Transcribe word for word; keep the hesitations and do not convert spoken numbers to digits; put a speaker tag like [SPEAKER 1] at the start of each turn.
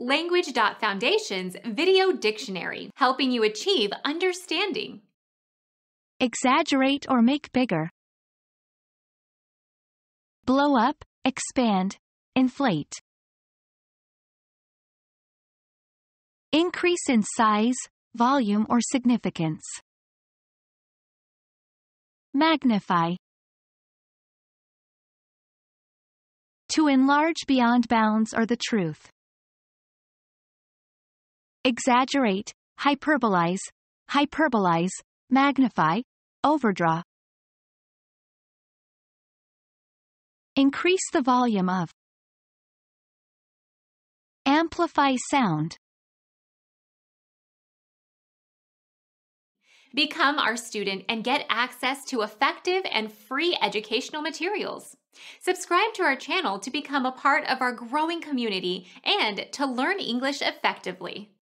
[SPEAKER 1] Language.Foundation's Video Dictionary, helping you achieve understanding.
[SPEAKER 2] Exaggerate or make bigger. Blow up, expand, inflate. Increase in size, volume or significance. Magnify. To enlarge beyond bounds or the truth. Exaggerate, hyperbolize, hyperbolize, magnify, overdraw. Increase the volume of. Amplify sound.
[SPEAKER 1] Become our student and get access to effective and free educational materials. Subscribe to our channel to become a part of our growing community and to learn English effectively.